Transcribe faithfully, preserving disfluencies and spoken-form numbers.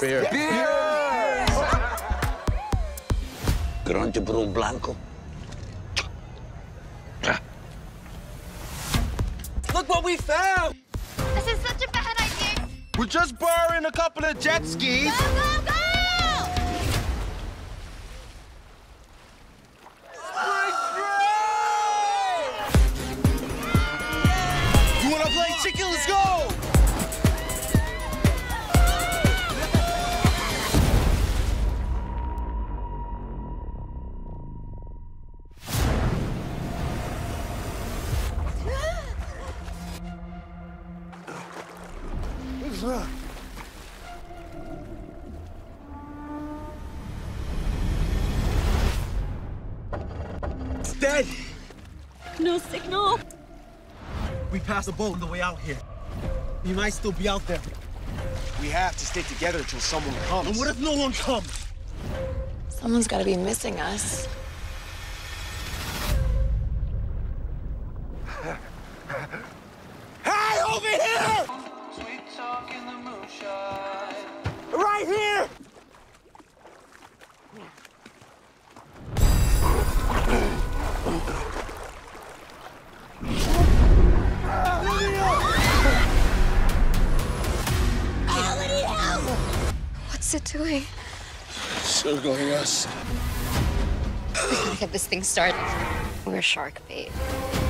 Beer. Beer! Grande por un blanco. Look what we found! This is such a bad idea. We're just borrowing a couple of jet skis. Go, go, go! You wanna play chicken? Let's go! It's dead. No signal. We passed a boat on the way out here. He might still be out there. We have to stay together until someone comes. And what if no one comes? Someone's got to be missing us. Hey, over here! Right here! What's it doing? Circling us. We gotta get this thing started. We're shark bait.